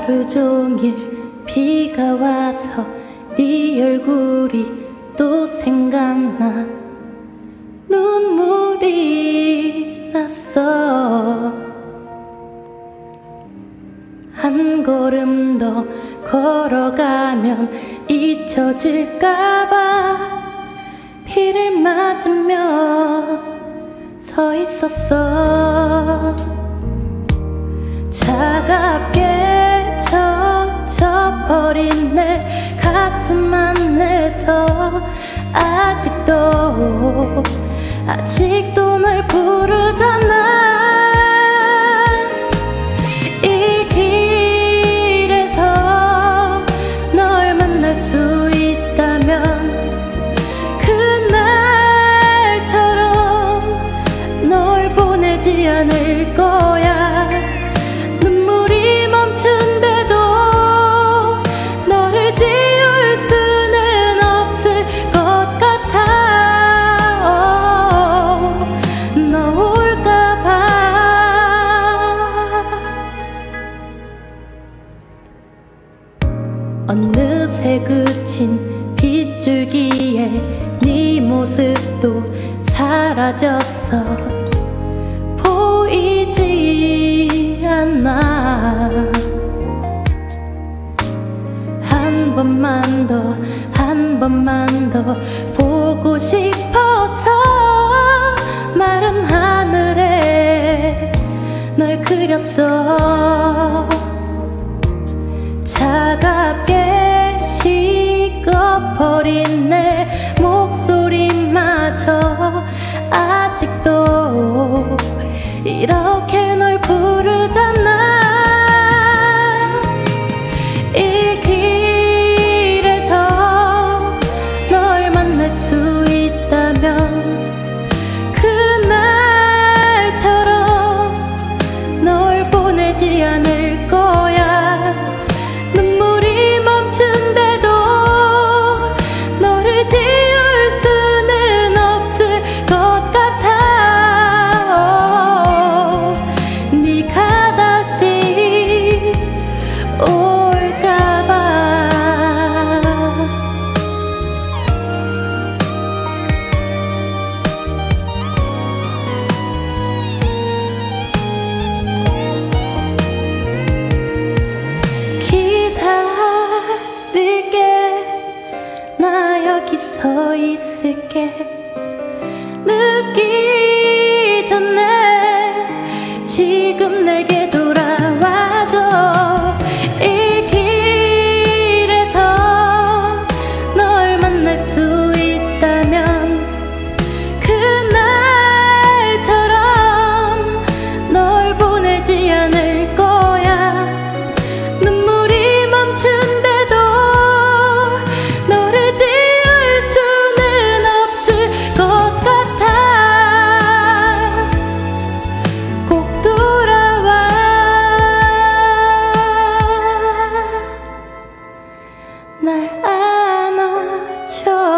하루 종일 비가 와서 네 얼굴이 또 생각나. 눈물이 났어. 한 걸음 더 걸어가면 잊혀질까봐 비를 맞으며 서 있었어. 차갑게 젖혀버린 내 가슴 안에서 아직도 널 부르잖아. 이 길에서 널 만날 수 있다면 그날처럼 널 보내지 않을 거야. 눈물이 멈춘데도 너를 지울 수는 없을 것 같아. 너 올까봐. 어느새 그친 빗줄기에 네 모습도 사라졌어. 보이지 않아. 한 번만 더 보고 싶어서 마른 하늘에 널 그렸어. 차갑게 식어버린 내 목소리마저 아직도 이렇게 널 부르잖아. 이 길에서 널 만날 수 있다면 그날처럼 널 보내지 않을 거야. 눈물이 멈춘데도 너를 지울 수는 없을 것 같아. 네가 다시 올까봐. 기다릴게. 나 여기 서 있을게. 늦기 전에 지금 내게 돌아와줘. 이 길에서 널 만날 수 있다면 그날처럼 널 보내지 않을 거야. 눈물이 멈춘데도 너를 지울 수는 없을 것 같아. 꼭 돌아와. 날 안아줘.